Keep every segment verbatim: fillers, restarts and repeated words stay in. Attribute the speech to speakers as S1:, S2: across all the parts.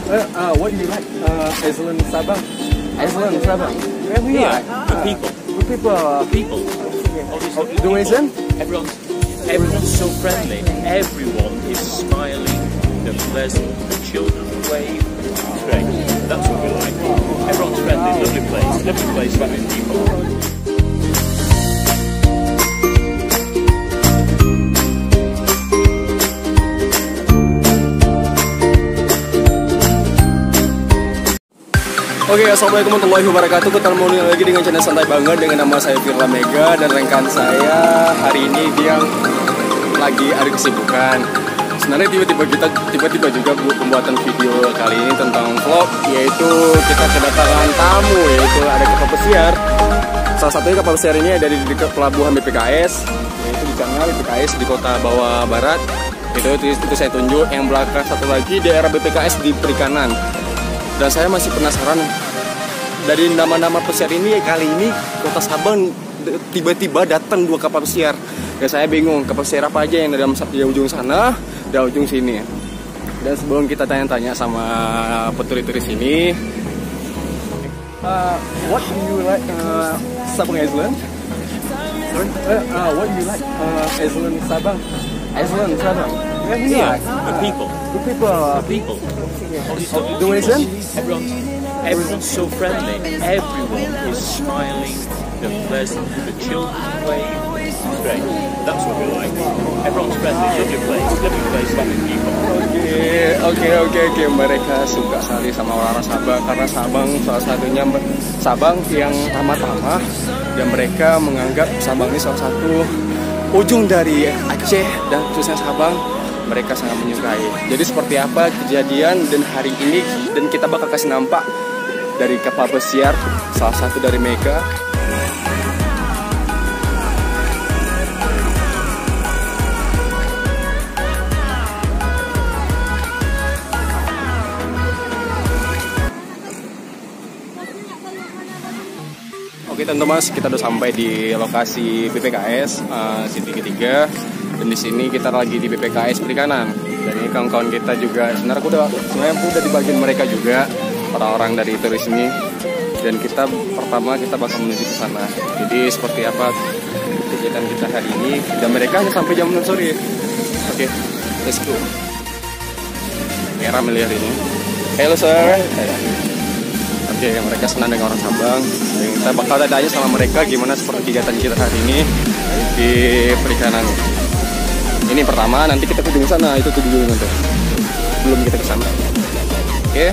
S1: Uh, uh, what do you like? Uh, Iceland, Sabang. Iceland, Sabang. Where we
S2: Yeah,
S1: are?
S2: the people.
S1: Good people. Uh,
S2: People.
S1: Oh, the reason?
S2: Everyone's, everyone's so friendly. Everyone is smiling. They're pleasant. The children wave. It's great. That's what we like. Everyone's friendly. Lovely place. Lovely place for having people.
S1: Oke, okay, assalamualaikum warahmatullahi wabarakatuh. Ketemu lagi dengan channel Santai Banget dengan nama saya Firla Mega dan rekan saya hari ini yang lagi ada kesibukan. Sebenarnya tiba-tiba kita tiba-tiba juga buat pembuatan video kali ini tentang vlog, yaitu kita kedatangan tamu, yaitu ada kapal pesiar. Salah satunya kapal pesiar ini ada di dekat pelabuhan B P K S, yaitu di sana B P K S di Kota Bawah Barat. Itu itu, itu saya tunjuk. Yang belakang satu lagi daerah B P K S di Perikanan. Dan saya masih penasaran dari nama-nama pesiar ini kali ini Kota Sabang tiba-tiba datang dua kapal pesiar. Dan saya bingung kapal pesiar apa aja yang dari di ujung sana, dari ujung sini. Dan sebelum kita tanya-tanya sama peturis-turis ini, uh, what do you like uh, Sabang Iceland? Sorry? Uh, uh, what do you like uh, Iceland Sabang? Iceland Sabang. Where we
S2: Yeah,
S1: are?
S2: the people.
S1: Good people. Uh,
S2: The people.
S1: Oh, the reason?
S2: Everyone's, everyone's so friendly. Everyone is smiling. They're pleasant. The children wave. It's great. That's what we like. Everyone's friendly. Lovely place. Lovely place for having people.
S1: Oke, oke, oke, oke. Mereka suka sekali sama orang Sabang karena Sabang salah satunya Sabang yang ramah-tamah dan mereka menganggap Sabang ini salah satu ujung dari Aceh dan khususnya Sabang. Mereka sangat menyukai. Jadi seperti apa kejadian dan hari ini dan kita bakal kasih nampak dari kapal pesiar salah satu dari mereka. Oke teman-teman, kita udah sampai di lokasi B P K S uh, City ketiga. Dan di sini kita lagi di B P K S Perikanan. Dan ini kawan-kawan kita juga sebenarnya aku udah sebenarnya aku udah di bagian mereka juga orang-orang dari turis ini. Dan kita pertama kita bakal menuju ke sana. Jadi seperti apa kegiatan kita hari ini dan mereka hanya sampai jam enam sore. Oke, let's go. Merah melihat ini. Hello sir. Oke, mereka senang dengan orang Sabang. Dan kita bakal tanya sama mereka gimana seperti kegiatan kita hari ini di perikanan. Ini pertama, nanti kita ke sana, itu tuh dulu nanti. Belum kita ke sana. Oke.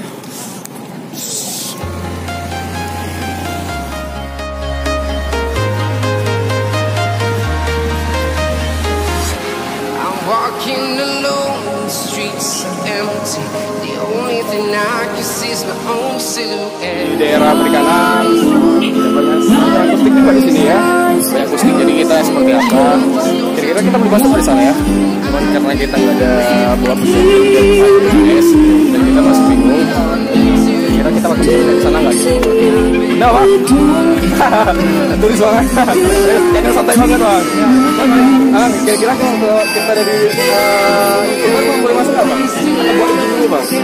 S3: I'm walking alone, the streets are empty. The only thing I can see is my own silhouette.
S1: Di daerah perikanan, banyak akustik juga di sini ya. Banyak akustik, jadi kita seperti apa? Kira-kira kita belum masuk di sana ya. Cuman karena kita nggak ada bola pesiar dan kita masih bingung. Kira-kira kita bakal di sana nggak sih? Benar pak? Tulis banget. Jangan santai banget bang. Ah, kira-kira kalau kita dari itu boleh masuk nggak bang? Atau buat itu dulu bang?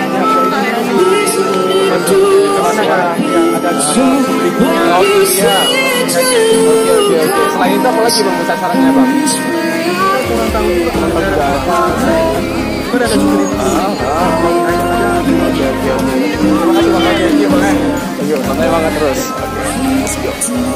S1: Kemana ya? Ada berikutnya. Oh iya. Oke oke oke. Selain itu apa lagi bang? Besar sarannya bang? Kurang tahu juga. Kurang tahu juga apa? Itu ada cerita. Ah ah. Oke oke oke. Terima kasih bang. Thank you bang. Thank you. Santai banget terus. Oke. Let's go.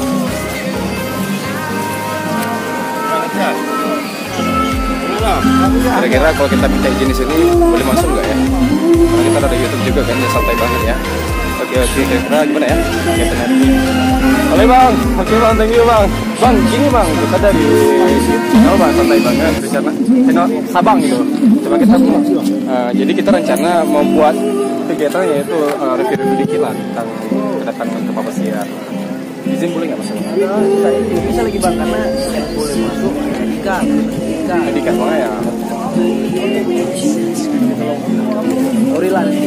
S1: Kira-kira kalau kita minta izin di sini boleh masuk nggak ya? Karena kita ada YouTube juga kan, ya santai banget ya. Oke oke, kira-kira gimana ya? Kita nanti. Halo bang, oke bang, thank you bang. Bang, gini bang, kita dari channel bang santai banget di sana, channel Sabang gitu. Coba kita, uh, jadi kita rencana membuat kegiatan yaitu uh, review-review dikit lah tentang kedatangan kapal pesiar. Izin boleh nggak masuk?
S4: Saya bisa lagi bang karena yang boleh masuk Dika, Dika,
S1: Dika mana ya?
S4: Orilan sih.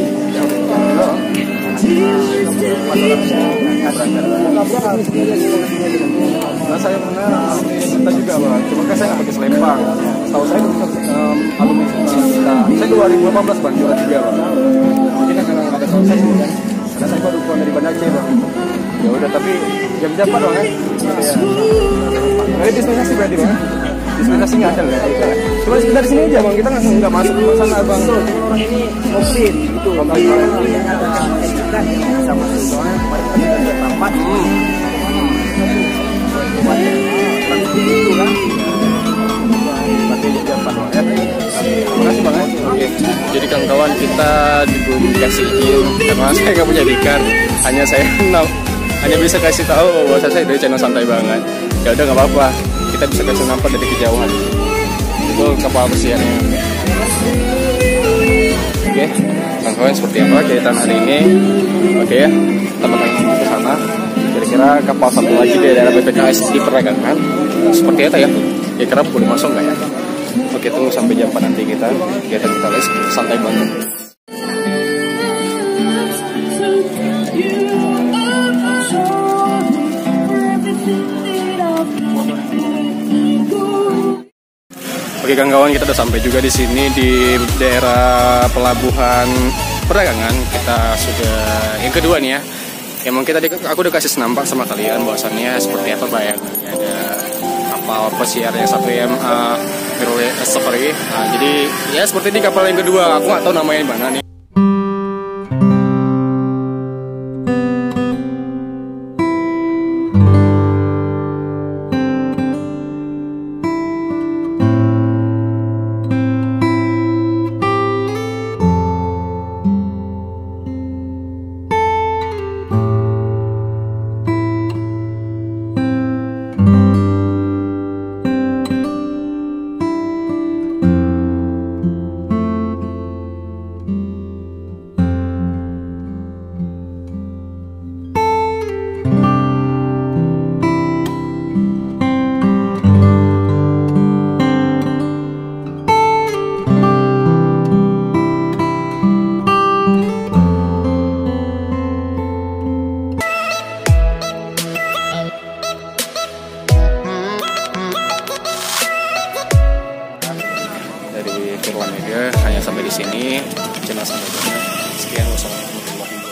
S1: Nah saya pernah kita juga bang, cuma kan saya nggak pakai selempang. Setahu saya um, alumni kita, saya dua ribu delapan belas bang juara tiga bang. Mungkin karena nggak ada Japan dong kan? Iya. Ini dispensasi berarti bang? Dispensasi nggak ada nggak? Cuma sebentar di sini aja bang, kita nggak nggak masuk ke sana bang.
S4: Orang ini covid itu. Kalau orang yang ada sertifikat yang bisa masuk soalnya kemarin kita ada tempat. Itu kan?
S1: Pakai Japan bang ya. Terima kasih bang ya. Oke. Jadi kawan-kawan kita belum dikasih izin karena saya nggak punya dikan. Hanya saya hanya bisa kasih tahu bahwa saya dari channel santai banget. Ya udah nggak apa-apa. Kita bisa kasih nampak dari kejauhan. Itu kapal pesiarnya. Oke, kawan-kawan seperti apa kegiatan hari ini? Oke ya, teman-teman ke sana. Kira-kira kapal satu lagi dari daerah B P K S diperdagangkan. Seperti apa ya? Kira-kira boleh masuk nggak ya? Oke, tunggu sampai jam empat nanti kita kegiatan kita les santai banget. Oke kawan-kawan, kita udah sampai juga di sini di daerah pelabuhan perdagangan. Kita sudah yang kedua nih ya. Emang kita aku udah kasih senampak sama kalian bahwasannya seperti apa bayangannya ada kapal pesiar yang satu M A Mirrorless Discovery. Nah, jadi ya seperti ini kapal yang kedua. Aku nggak tahu namanya mana nih. Dari Firla Mega hanya sampai di sini. Channel sampai jumpa. Sekian, wassalamualaikum warahmatullahi wabarakatuh.